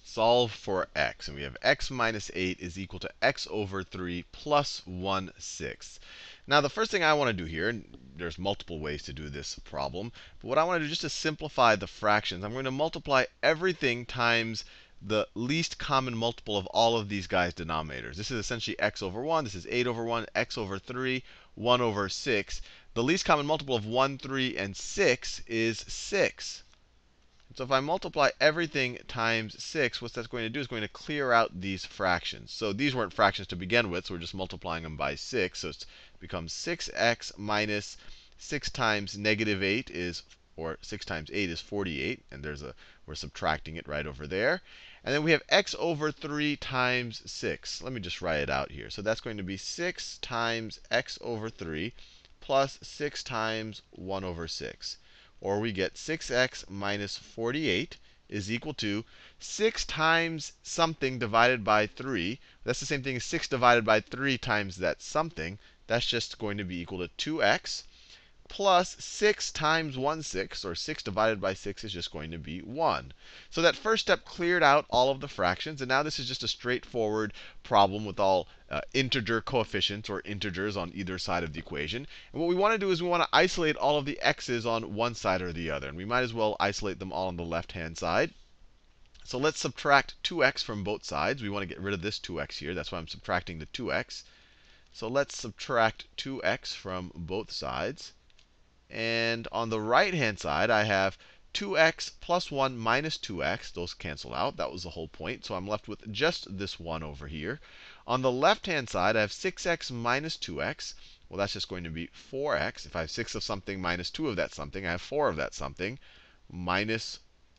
solve for x. And we have x minus 8 is equal to x over 3 plus 1/6. Now, the first thing I want to do here, and there's multiple ways to do this problem, but what I want to do just to simplify the fractions, I'm going to multiply everything times the least common multiple of all of these guys' denominators. This is essentially x over 1. This is 8 over 1, x over 3, 1 over 6. The least common multiple of 1, 3, and 6 is 6. So if I multiply everything times 6, what that's going to do is going to clear out these fractions. So these weren't fractions to begin with, so we're just multiplying them by 6. So it becomes 6x minus 6 times negative 8 is, or 6 times 8 is 48. And we're subtracting it right over there. And then we have x over 3 times 6. Let me just write it out here. So that's going to be 6 times x over 3 plus 6 times 1 over 6. Or we get 6x minus 48 is equal to 6 times something divided by 3. That's the same thing as 6 divided by 3 times that something. That's just going to be equal to 2x plus 6 times 1/6, or 6 divided by 6 is just going to be 1. So that first step cleared out all of the fractions. And now this is just a straightforward problem with all integer coefficients, or integers, on either side of the equation. And what we want to do is we want to isolate all of the x's on one side or the other. And we might as well isolate them all on the left-hand side. So let's subtract 2x from both sides. We want to get rid of this 2x here. That's why I'm subtracting the 2x. So let's subtract 2x from both sides. And on the right-hand side, I have 2x plus 1 minus 2x. Those cancel out. That was the whole point. So I'm left with just this 1 over here. On the left-hand side, I have 6x minus 2x. Well, that's just going to be 4x. If I have 6 of something minus 2 of that something, I have 4 of that something, minus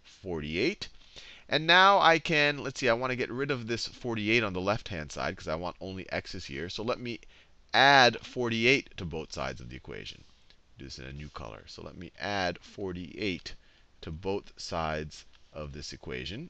48. And now I can, let's see, I want to get rid of this 48 on the left-hand side because I want only x's here. So let me add 48 to both sides of the equation. Do this in a new color. So let me add 48 to both sides of this equation.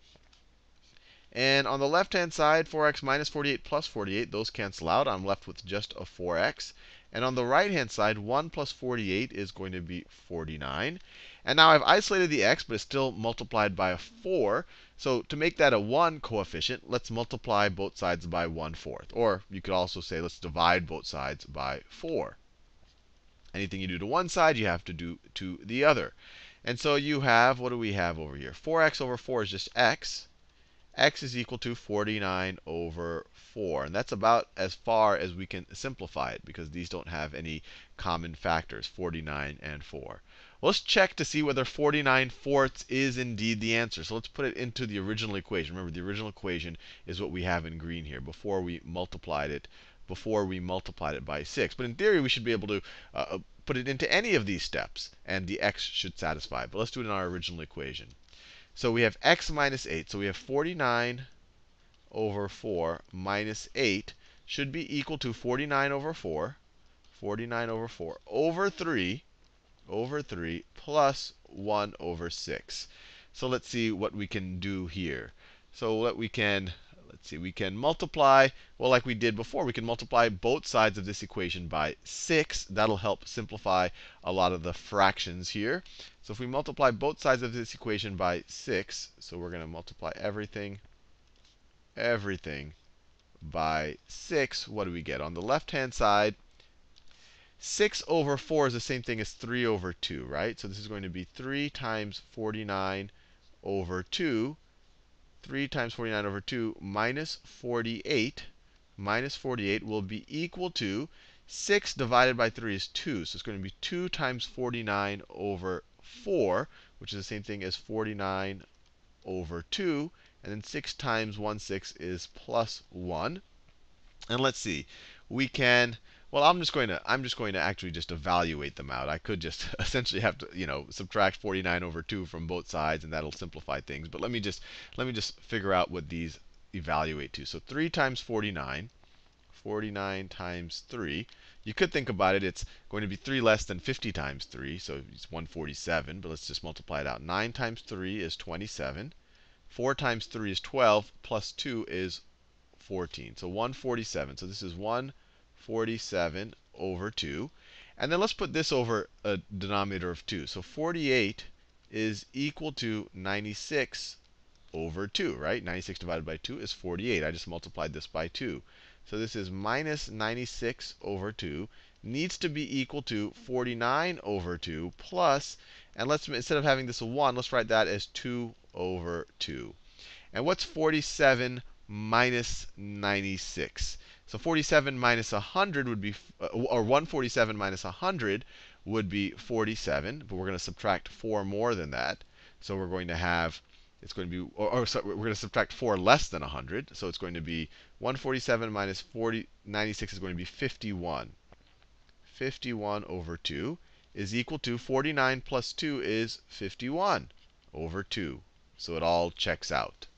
And on the left-hand side, 4x minus 48 plus 48, those cancel out. I'm left with just a 4x. And on the right-hand side, 1 plus 48 is going to be 49. And now I've isolated the x, but it's still multiplied by a 4. So to make that a 1 coefficient, let's multiply both sides by 1/4. Or you could also say, let's divide both sides by 4. Anything you do to one side, you have to do to the other. And so you have, what do we have over here? 4x over 4 is just x. X is equal to 49 over 4. And that's about as far as we can simplify it, because these don't have any common factors, 49 and 4. Well, let's check to see whether 49/4 is indeed the answer. So let's put it into the original equation. Remember, the original equation is what we have in green here before we multiplied it by 6. But in theory, we should be able to put it into any of these steps, and the x should satisfy. But let's do it in our original equation. So we have x minus 8. So we have 49 over 4 minus 8 should be equal to 49 over 4 over 3 plus 1 over 6. So let's see what we can do here. So what we can, let's see, we can multiply, well, like we did before, we can multiply both sides of this equation by 6. That'll help simplify a lot of the fractions here. So if we multiply both sides of this equation by 6, so we're going to multiply everything by 6, what do we get? On the left-hand side, 6 over 4 is the same thing as 3 over 2, right? So this is going to be 3 times 49 over 2. 3 times 49 over 2 minus 48. Minus 48 will be equal to 6 divided by 3 is 2. So it's going to be 2 times 49 over 4, which is the same thing as 49 over 2. And then 6 times 1/6 is plus 1. And let's see, we can, well, I'm just going to actually just evaluate them out. I could just essentially have to, subtract 49 over 2 from both sides, and that'll simplify things. But let me just figure out what these evaluate to. So 3 times 49, 49 times 3. You could think about it, it's going to be 3 less than 50 times 3, so it's 147. But let's just multiply it out. 9 times 3 is 27. 4 times 3 is 12, plus 2 is 14. So 147. So this is 147 over 2. And then let's put this over a denominator of 2. So 48 is equal to 96 over 2, right? 96 divided by 2 is 48. I just multiplied this by 2. So this is minus 96 over 2 needs to be equal to 49 over 2 plus, and let's, instead of having this a 1, let's write that as 2 over 2. And what's 47 minus 96? So 47 minus 100 would be, or 147 minus 100 would be 47, but we're going to subtract 4 more than that. So we're going to have, it's going to be, sorry, we're going to subtract 4 less than 100. So it's going to be 147 minus 96 is going to be 51. 51 over 2 is equal to 49 plus 2 is 51 over 2. So it all checks out.